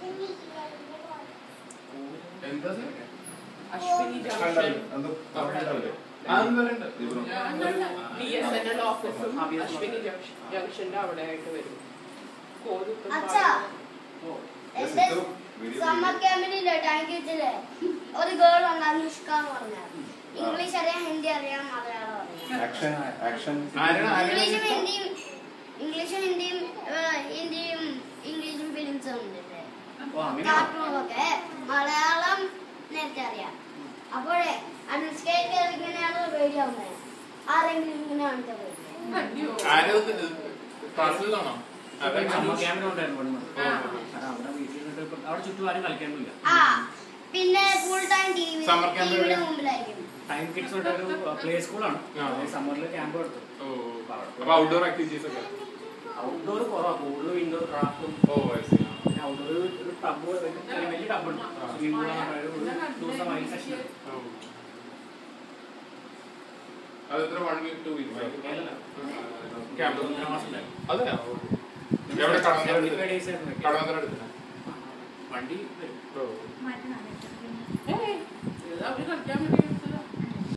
Ashwini junction BSNL ഓഫീസും അശ്വിനി ജംഗ്ഷന്റെ അവിടെ ആയിട്ട് വരും. സമ്മർ ക്യാമ്പിനില്ലേ ടാങ്ക് വെച്ചില്ലേ ഒരു ഗേൾ ഉണ്ട് അനുഷ്ക എന്ന് പറഞ്ഞാൽ ഇംഗ്ലീഷ് അറിയാം, ഹിന്ദി അറിയാം, മലയാളം അറിയാം. ഇംഗ്ലീഷും ഹിന്ദിയും ഇംഗ്ലീഷും ഫിലിംസും ഉണ്ടല്ലേ, കാർട്ടൂണൊക്കെ. മലയാളം നേരത്തെ അറിയാം. അപ്പോഴേ അനുഷ്കയ്ക്ക് ഇങ്ങനെയാണ് പേടിയാവുന്നത്. ആരെങ്കിലും ഇങ്ങനെ കാണിച്ചാൽ പിന്നെ ഫുൾ ടൈം ടിവിയുടെ മുമ്പിലായിരിക്കും. ടൈം കിഡ്സ് ഒരു പ്ലേ സ്കൂളാണ്. സമ്മറിൽ ക്യാമ്പ് എടുത്തു. ഔട്ട്ഡോർ ആക്ടിവിറ്റീസ് ഒക്കെ ഔട്ട്ഡോർ കുറവാണ്, കൂടുതലും ഇൻഡോർ ക്രാഫ്റ്റും. പിന്നെ ഔട്ട്ഡോർ ഒരു ടബ്, വലിയ ടബുണ്ട്, സ്വിമ്മിംഗ് പൂളാണ്. ഒരു ദിവസം വൈകി സെഷൻ. അതെത്ര 1 വീക്ക് 2 വീക്ക് ക്യാമ്പ് 1.5 മാസം ഉണ്ടായിരുന്നു. അതെയോ? വണ്ടി അവര് കളിക്കാൻ വേണ്ടി